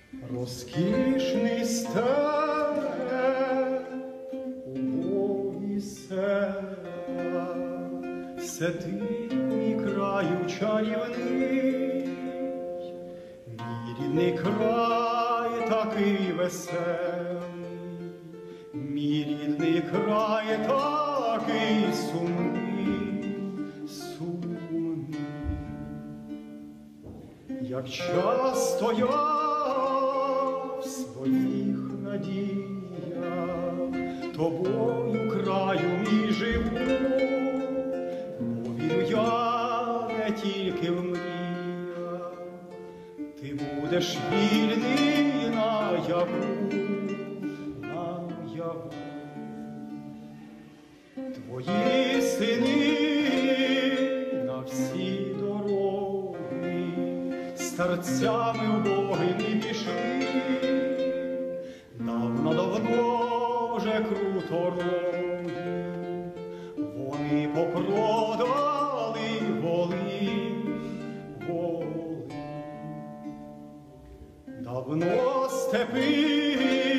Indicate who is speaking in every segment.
Speaker 1: Розкішний степ, убогі села, се ти, мій краю чарівний, мій рідний край такий веселий, мій рідний край такий сумний, сумний. Як часто я в своїх надіях тобою, краю мій живу, бо вірю я не тільки в мріях, ти будеш вільний наяву, наяву. Твої сини на всі дороги старцями убогими пішли, давно вже крутороги, вони попродали воли, воли. Давно степи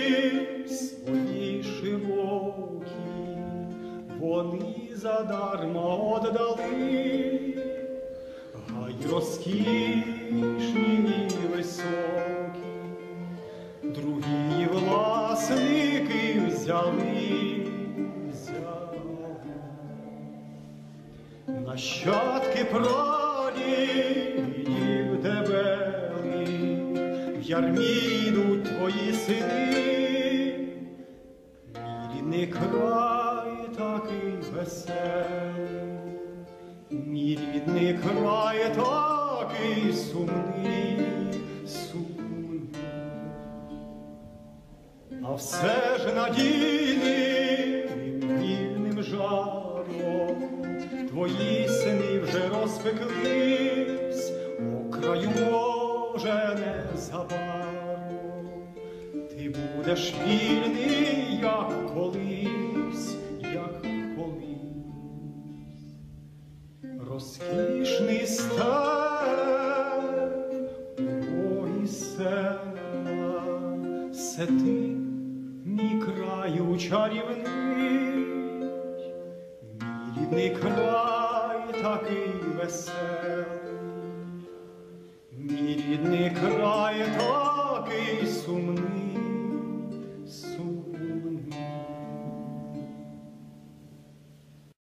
Speaker 1: свої широкі вони задарма оддали, гай розкішні і високі другі власники взяли, взяли. Нащадки прадідів дебели, в ярмі йдуть твої сини, мій рідний край такий веселий, мій рідний край такий сумний, сумний. А все ж надійним, вільним жаром твої сини вже розпеклись, о краю, може, незабаром ти будеш вільний, як колись, як колись. Розкішний степ, убогі села, се ти, мій краю чарівний, мій рідний край такий веселий, мій рідний край такий сумний.